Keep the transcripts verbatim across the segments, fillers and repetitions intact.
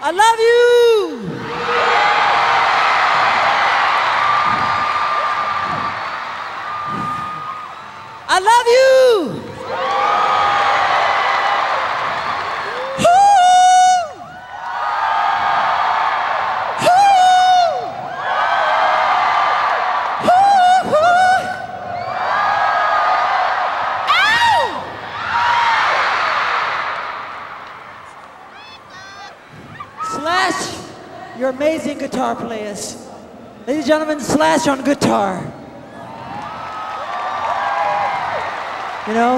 I love you. I love you. Slash, you're amazing guitar players. Ladies and gentlemen, Slash on guitar. You know,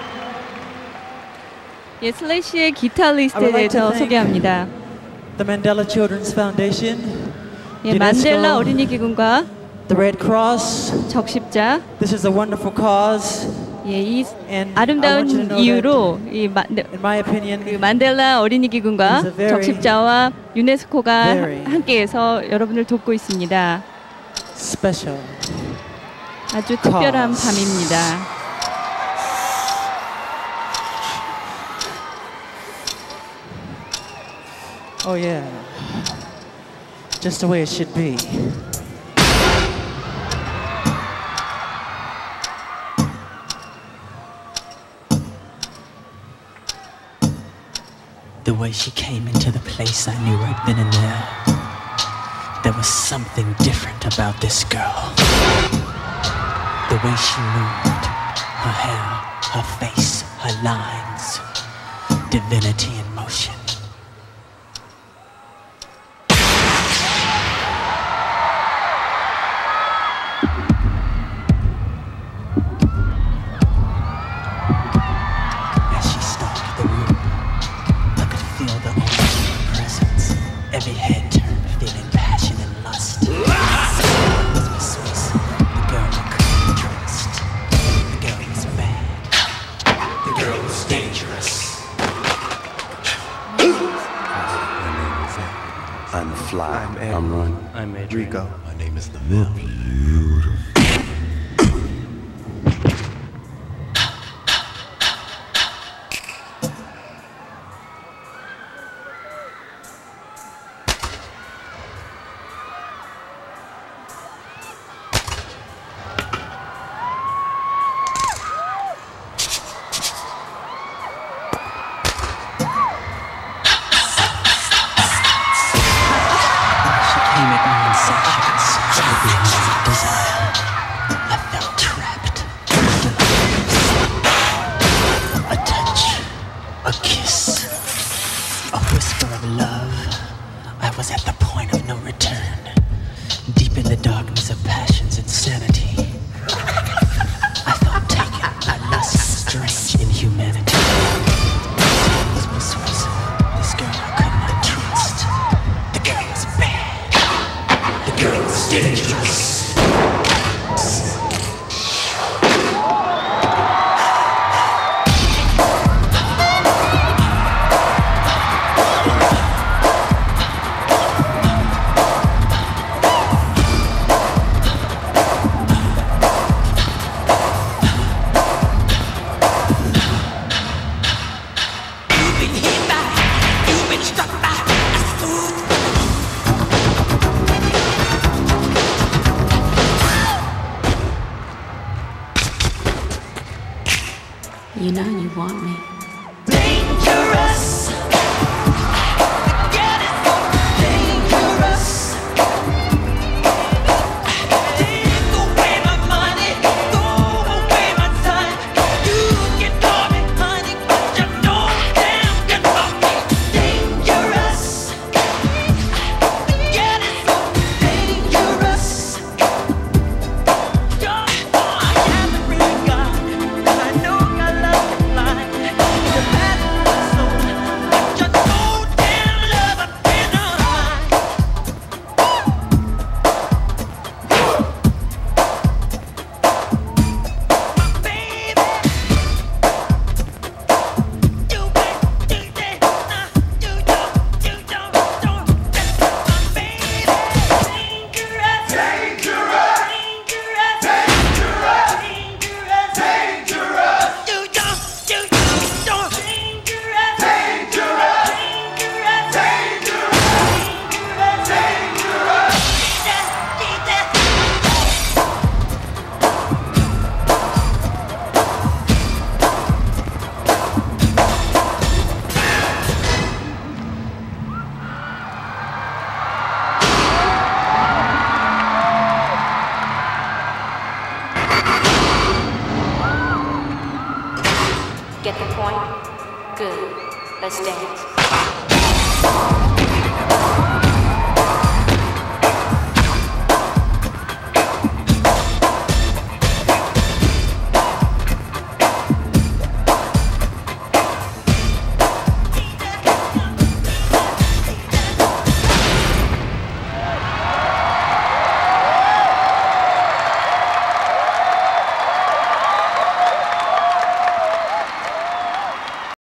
예, 슬래시의 기타 I 리스트에 would like to 대해서 thank 소개합니다. the Mandela Children's Foundation, 예, 만델라 UNESCO, 어린이 기금과 the Red Cross. 적십자, This is a wonderful cause, 예, 이 and I want you to 아름다운 know 이유로 이 마, 네, in my opinion, 그 만델라 어린이 기금과 It is a very, 적십자와 유네스코가 very 함께해서 여러분을 돕고 있습니다. special. 아주 특별한 밤입니다. Oh yeah, just the way it should be. The way she came into the place, I knew right then and there. There was something different about this girl. The way she moved, her hair, her face, her lines, divinity in motion. As she stalked the room, I could feel the aura of her presence. Every head turned, feeling passion and lust. The girl was persuasive. The girl I couldn't trust. The girl was bad. The girl was dangerous. I'm Fly. I'm Ed. I'm Ron. I'm Adrian. Rico. My name is They're Lamont. beautiful. She came at me in sections, with the eyes of desire. I felt trapped. A touch, a kiss, a whisper of love. I was at the point of no return, deep in the darkness of passion's insanity. I felt taken by lust's strange inhumanity. She was persuasive. This girl I could not trust. The girl was bad. The girl was dangerous. You've been hit by, you've been struck by a smooth. You know you want me. Dangerous. Get it? Dangerous. Take away my money, throw away my time. You can call me honey, but you know damn good about me. Dangerous. Get it? Dangerous. I haven't really got, 'cause I know I love you blind. last dance.